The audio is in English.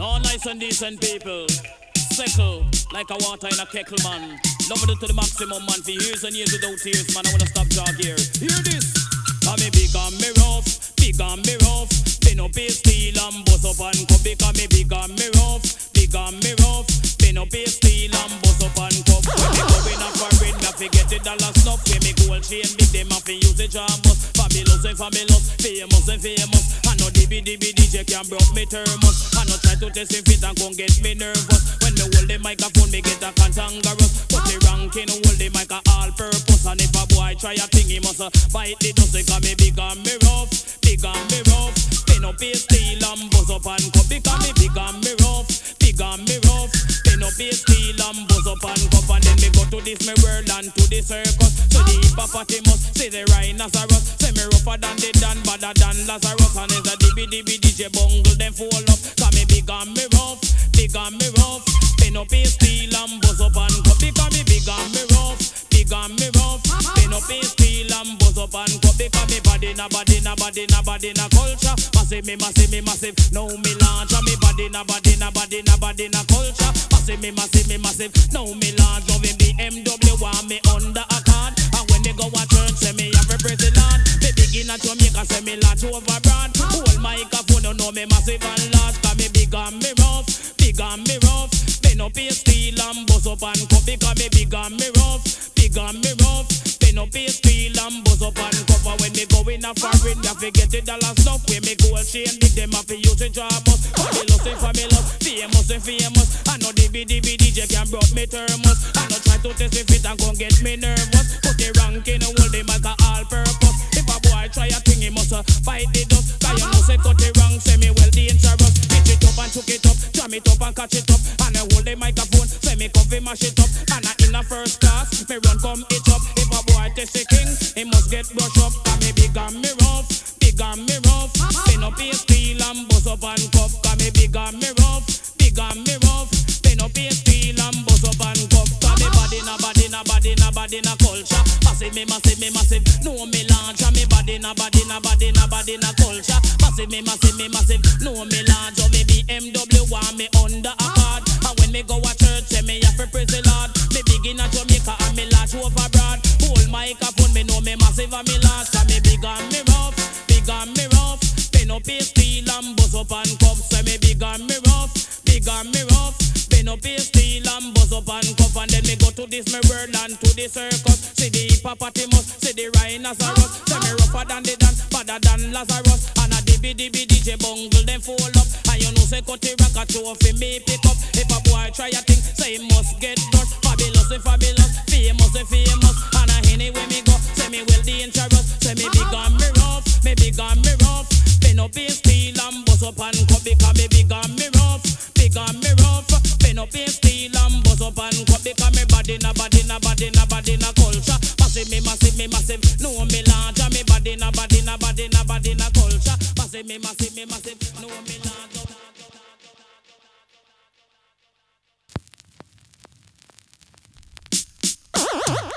All nice and decent people. Sickle like a water in a kettle, man. Love it to the maximum, man. For years and years without tears, man. I wanna stop jog here. Hear this. Cause me big and me rough, big and me rough. Pin up his steel and bust up and cup. Because me big and me rough, big and me rough. Pin up his steel and bust up and cup. When me going up for it, me forget the dollar snuff. When me gold chain big, them have to use the jambus. Fabulous and fabulous, famous and famous. I know DB DJ can broke me thermos. I know try to test if it and gon' get me nervous. When me hold the microphone, me get a cantankerous. But the ranking hold the mic a all purpose. And if a boy try a thing, he must bite the dust. Because me big and me rough, big and me rough. Pin up his steel and buzz up and cup. Because me big and me rough, big and me rough. Pin up his steel and buzz up and cup. And then me go to this me world and to the circus. So the hippopotamus, say the rhinoceros. Say me rougher than the Dan, badder than Lazarus. And there's a DB DJ bungle, them fall up. Cause me big and me rough, big and me rough. Pin up his steel and buzz up and cup. Because me big and me rough, big and me rough. Pin up his steel and buzz up and cup. Because me body na body na body na body na culture. Massive me massive me massive. Now me launch. And me body na body na body na body na culture. Massive me massive me massive. Now me launch. Now me BMW want me under a card. And when they go a church, say me have a president. Me begin at Jamaica, say me launch over brand. Hold microphone, you know me massive and large. Cause me big and me rough, big and me rough. Pin up his steel and buzz up and cup. Because me big and me rough, big and me rough. Pin up his steel and buzz up and cup. And when me go in a foreign, they forget the dollar stuff. When me gold chain big, them have to use the jarbus. Fabulous and fabulous, famous and famous. I know DB DJ can broke me thermos. I know try to test if it and gon' get me nervous. Put the ranking and hold the mic a all purpose. If a boy try a thing, he must fight the dust. Cause you know say cut the wrong, say me well dangerous. Hit it up and took it up, jam it up and catch it up. And I hold the microphone, say me coffee mash it up. And I in a first class, me run come it up. If a boy test the king, he must get brush up. Cause me big and me rough, big and me rough. Pin up his steel and buzz up and cup. Cause me big and me rough, big and me rough. Pin up his steel and buzz up and cup. Cause me body na body na body na body na culture. Massive me massive me massive. No me launch. And me body na body na body na body na culture. Massive me massive me massive. No me launch. So me BMW want me under a card. And when me go a church, say me have to praise the Lord. Me begin at Jamaica and me launch over broad. Hold microphone, me know me massive and me launch. Cause me big and me rough, big and me rough. Pin up his steel and buzz up and cup. Say me big and me rough, big and me rough. Pin up his steel and buzz up and cup. And then me go to this me world and to the circus. See the hippopotamus, see the rhinoceros. Say me rougher than the Dan, badder than Lazarus. And a DB DJ bungle, them fall up. And you know say cut the rock a trophy me pick up. If a boy try a thing, say he must get done. Fabulous and fabulous, famous and famous. And anywhere me go, say me well dangerous. Say me big and me rough, me big and me rough. Pin up his steel and buzz up and cup. Because me big and me rough, big and me rough. Pin up his steel and buzz up and cup. Because me body na body na body na body na culture. Massive me massive me massive. No me launch. And me body na body na body na body na culture. Massive me massive me massive. No me launch.